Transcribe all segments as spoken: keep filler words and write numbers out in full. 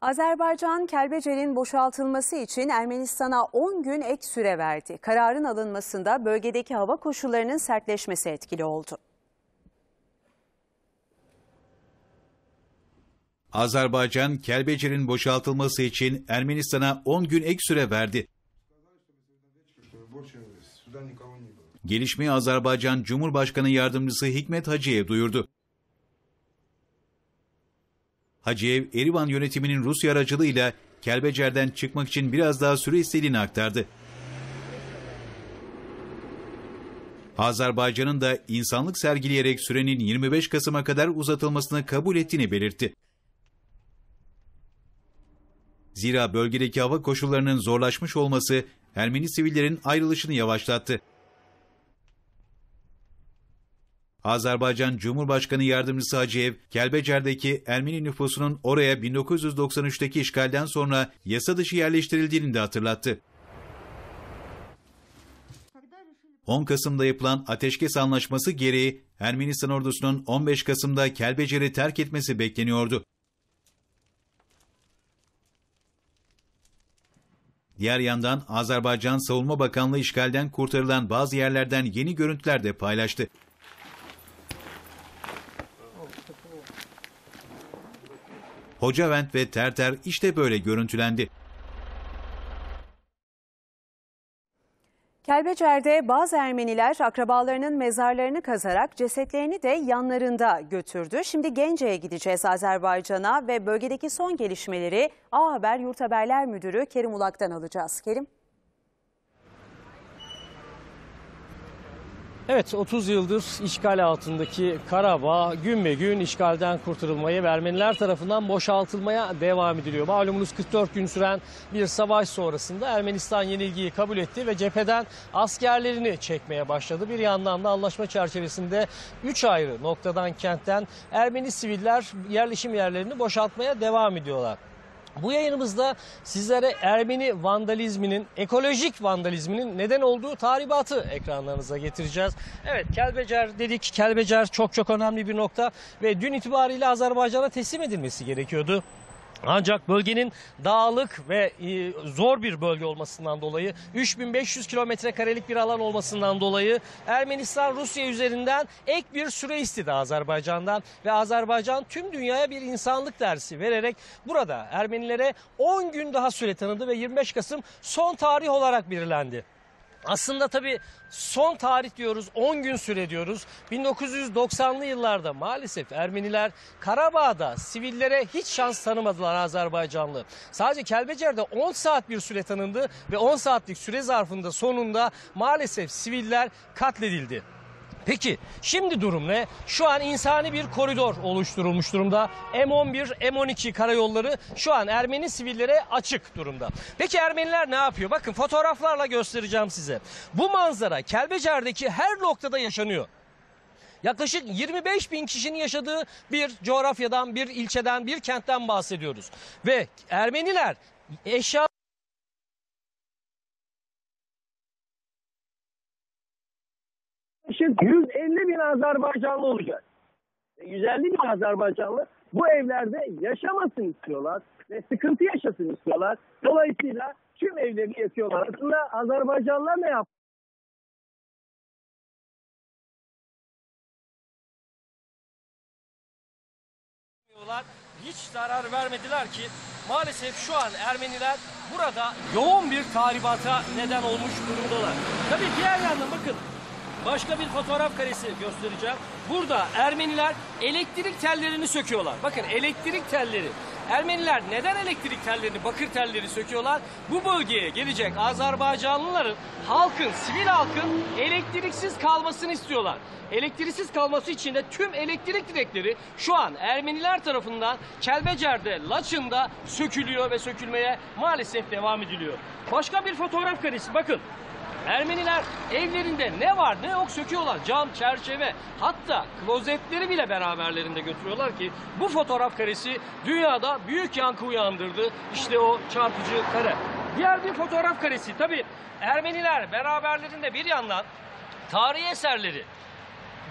Azerbaycan, Kelbecer'in boşaltılması için Ermenistan'a on gün ek süre verdi. Kararın alınmasında bölgedeki hava koşullarının sertleşmesi etkili oldu. Azerbaycan, Kelbecer'in boşaltılması için Ermenistan'a on gün ek süre verdi. Gelişmeyi Azerbaycan Cumhurbaşkanı Yardımcısı Hikmet Hacıyev duyurdu. Hacıyev, Erivan yönetiminin Rusya aracılığıyla Kelbecer'den çıkmak için biraz daha süre istediğini aktardı. Azerbaycan'ın da insanlık sergileyerek sürenin yirmi beş Kasım'a kadar uzatılmasını kabul ettiğini belirtti. Zira bölgedeki hava koşullarının zorlaşmış olması Ermeni sivillerin ayrılışını yavaşlattı. Azerbaycan Cumhurbaşkanı Yardımcısı Hacıyev, Kelbecer'deki Ermeni nüfusunun oraya bin dokuz yüz doksan üçteki işgalden sonra yasa dışı yerleştirildiğini de hatırlattı. on Kasım'da yapılan ateşkes anlaşması gereği Ermenistan ordusunun on beş Kasım'da Kelbecer'i terk etmesi bekleniyordu. Diğer yandan Azerbaycan Savunma Bakanlığı işgalden kurtarılan bazı yerlerden yeni görüntüler de paylaştı. Hocavent ve Terter işte böyle görüntülendi. Kelbecer'de bazı Ermeniler akrabalarının mezarlarını kazarak cesetlerini de yanlarında götürdü. Şimdi Gence'ye gideceğiz, Azerbaycan'a, ve bölgedeki son gelişmeleri A Haber Yurt Haberler Müdürü Kerim Ulak'tan alacağız. Kerim. Evet, otuz yıldır işgal altındaki Karabağ gün be gün işgalden kurtarılmaya ve Ermeniler tarafından boşaltılmaya devam ediliyor. Malumunuz kırk dört gün süren bir savaş sonrasında Ermenistan yenilgiyi kabul etti ve cepheden askerlerini çekmeye başladı. Bir yandan da anlaşma çerçevesinde üç ayrı noktadan, kentten Ermeni siviller yerleşim yerlerini boşaltmaya devam ediyorlar. Bu yayınımızda sizlere Ermeni vandalizminin, ekolojik vandalizminin neden olduğu tahribatı ekranlarınıza getireceğiz. Evet, Kelbecer dedik. Kelbecer çok çok önemli bir nokta ve dün itibariyle Azerbaycan'a teslim edilmesi gerekiyordu. Ancak bölgenin dağlık ve zor bir bölge olmasından dolayı, üç bin beş yüz kilometre karelik bir alan olmasından dolayı Ermenistan Rusya üzerinden ek bir süre istedi Azerbaycan'dan ve Azerbaycan tüm dünyaya bir insanlık dersi vererek burada Ermenilere on gün daha süre tanıdı ve yirmi beş Kasım son tarih olarak belirlendi. Aslında tabii son tarih diyoruz, on gün süre diyoruz. bin dokuz yüz doksanlı yıllarda maalesef Ermeniler Karabağ'da sivillere hiç şans tanımadılar Azerbaycanlı. Sadece Kelbecer'de on saat bir süre tanındı ve on saatlik süre zarfında sonunda maalesef siviller katledildi. Peki şimdi durum ne? Şu an insani bir koridor oluşturulmuş durumda. M on bir, M on iki karayolları şu an Ermeni sivillere açık durumda. Peki Ermeniler ne yapıyor? Bakın fotoğraflarla göstereceğim size. Bu manzara Kelbecer'deki her noktada yaşanıyor. Yaklaşık yirmi beş bin kişinin yaşadığı bir coğrafyadan, bir ilçeden, bir kentten bahsediyoruz. Ve Ermeniler eşya... yüz elli bin Azerbaycanlı olacak. yüz elli bin Azerbaycanlı bu evlerde yaşamasını istiyorlar ve sıkıntı yaşasın istiyorlar. Dolayısıyla tüm evleri yakıyorlar. Aslında Azerbaycanlılar ne yaptı? Hiç zarar vermediler ki maalesef şu an Ermeniler burada yoğun bir tahribata neden olmuş durumdalar. Tabii diğer yandan bakın. Başka bir fotoğraf karesi göstereceğim. Burada Ermeniler elektrik tellerini söküyorlar. Bakın elektrik telleri. Ermeniler neden elektrik tellerini, bakır telleri söküyorlar? Bu bölgeye gelecek Azerbaycanlıların, halkın, sivil halkın elektriksiz kalmasını istiyorlar. Elektriksiz kalması için de tüm elektrik direkleri şu an Ermeniler tarafından Kelbecer'de, Laçın'da sökülüyor ve sökülmeye maalesef devam ediliyor. Başka bir fotoğraf karesi bakın. Ermeniler evlerinde ne var ne yok söküyorlar. Cam, çerçeve, hatta klozetleri bile beraberlerinde götürüyorlar ki bu fotoğraf karesi dünyada büyük yankı uyandırdı. İşte o çarpıcı kare. Diğer bir fotoğraf karesi. Tabii Ermeniler beraberlerinde bir yandan tarihi eserleri,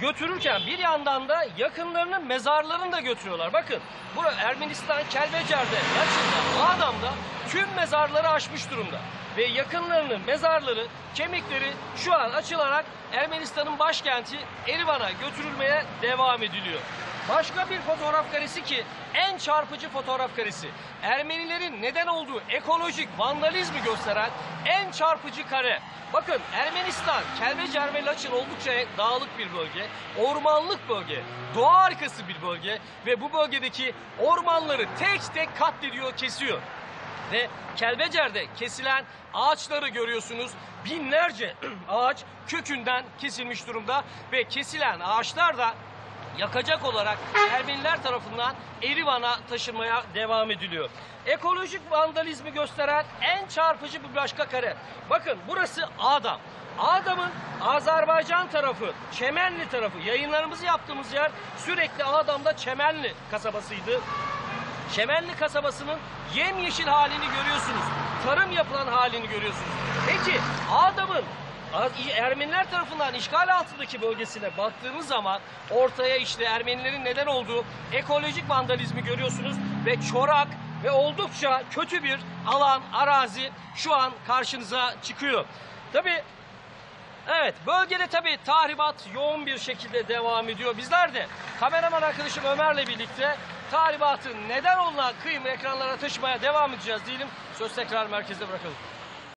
götürürken bir yandan da yakınlarının mezarlarını da götürüyorlar. Bakın burada Ermenistan Kelbecer'de, Laçın'da, Ağdam'da tüm mezarları aşmış durumda. Ve yakınlarının mezarları, kemikleri şu an açılarak Ermenistan'ın başkenti Erivan'a götürülmeye devam ediliyor. Başka bir fotoğraf karesi ki en çarpıcı fotoğraf karesi. Ermenilerin neden olduğu ekolojik vandalizmi gösteren en çarpıcı kare. Bakın Ermenistan, Kelbecer ve Laçın oldukça dağlık bir bölge, ormanlık bölge, doğa harikası bir bölge ve bu bölgedeki ormanları tek tek katlediyor, kesiyor. Ve Kelbecer'de kesilen ağaçları görüyorsunuz. Binlerce ağaç kökünden kesilmiş durumda ve kesilen ağaçlar da yakacak olarak Ermeniler tarafından Erivan'a taşınmaya devam ediliyor. Ekolojik vandalizmi gösteren en çarpıcı bir başka kare. Bakın burası Ağdam. Ağdam'ın Azerbaycan tarafı, Çemenli tarafı. Yayınlarımızı yaptığımız yer sürekli Ağdam'da Çemenli kasabasıydı. Çemenli kasabasının yemyeşil halini görüyorsunuz. Tarım yapılan halini görüyorsunuz. Peki Ağdam'ın Ermeniler tarafından işgal altındaki bölgesine baktığınız zaman ortaya işte Ermenilerin neden olduğu ekolojik vandalizmi görüyorsunuz ve çorak ve oldukça kötü bir alan, arazi şu an karşınıza çıkıyor. Tabii evet, bölgede tabii tahribat yoğun bir şekilde devam ediyor. Bizler de kameraman arkadaşım Ömer'le birlikte tahribatın neden olduğuna kıyım ekranlara taşımaya devam edeceğiz diyelim. Söz tekrar merkeze bırakalım.